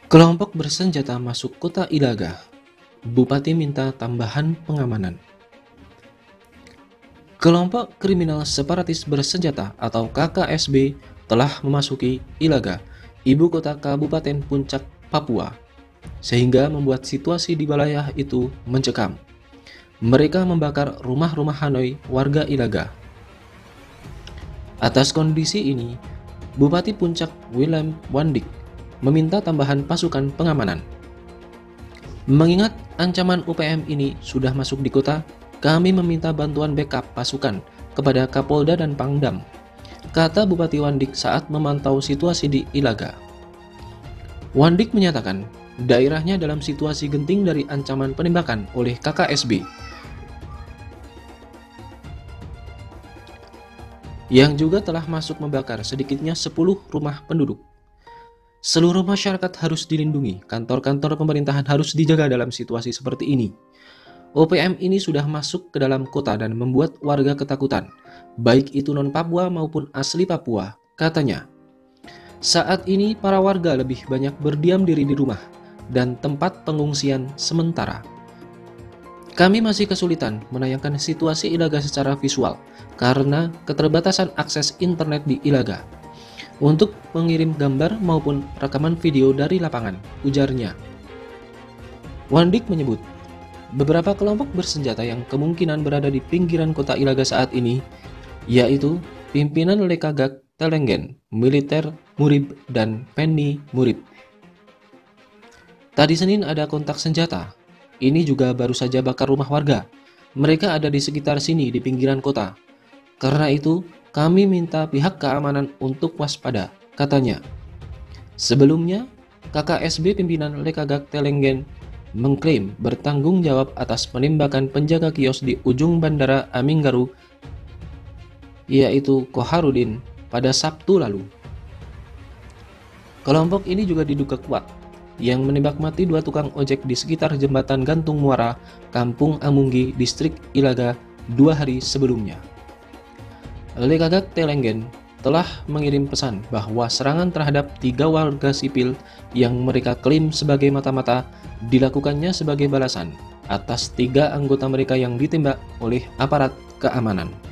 Kelompok bersenjata masuk kota Ilaga. Bupati minta tambahan pengamanan. Kelompok kriminal separatis bersenjata atau KKSB telah memasuki Ilaga, ibu kota Kabupaten Puncak, Papua, sehingga membuat situasi di wilayah itu mencekam. Mereka membakar rumah-rumah Hanoi warga Ilaga. Atas kondisi ini, Bupati Puncak Willem Wandik meminta tambahan pasukan pengamanan. Mengingat ancaman UPM ini sudah masuk di kota, kami meminta bantuan backup pasukan kepada Kapolda dan Pangdam, kata Bupati Wandik saat memantau situasi di Ilaga. Wandik menyatakan daerahnya dalam situasi genting dari ancaman penembakan oleh KKSB yang juga telah masuk membakar sedikitnya 10 rumah penduduk. Seluruh masyarakat harus dilindungi, kantor-kantor pemerintahan harus dijaga dalam situasi seperti ini. OPM ini sudah masuk ke dalam kota dan membuat warga ketakutan, baik itu non-Papua maupun asli Papua, katanya. Saat ini para warga lebih banyak berdiam diri di rumah dan tempat pengungsian sementara. Kami masih kesulitan menayangkan situasi Ilaga secara visual karena keterbatasan akses internet di Ilaga untuk mengirim gambar maupun rekaman video dari lapangan, ujarnya. Wandik menyebut, beberapa kelompok bersenjata yang kemungkinan berada di pinggiran kota Ilaga saat ini, yaitu pimpinan Lekagak Telenggen, Militer Murib, dan Penny Murib. Tadi Senin ada kontak senjata. Ini juga baru saja bakar rumah warga. Mereka ada di sekitar sini di pinggiran kota. Karena itu, kami minta pihak keamanan untuk waspada, katanya. Sebelumnya, KKSB pimpinan Lekagak Telenggen mengklaim bertanggung jawab atas penembakan penjaga kios di ujung Bandara Aminggaru, yaitu Koharudin, pada Sabtu lalu. Kelompok ini juga diduga kuat yang menembak mati 2 tukang ojek di sekitar jembatan gantung Muara, Kampung Amunggi, distrik Ilaga 2 hari sebelumnya. Lekagak Telenggen telah mengirim pesan bahwa serangan terhadap 3 warga sipil yang mereka klaim sebagai mata-mata dilakukannya sebagai balasan atas 3 anggota mereka yang ditembak oleh aparat keamanan.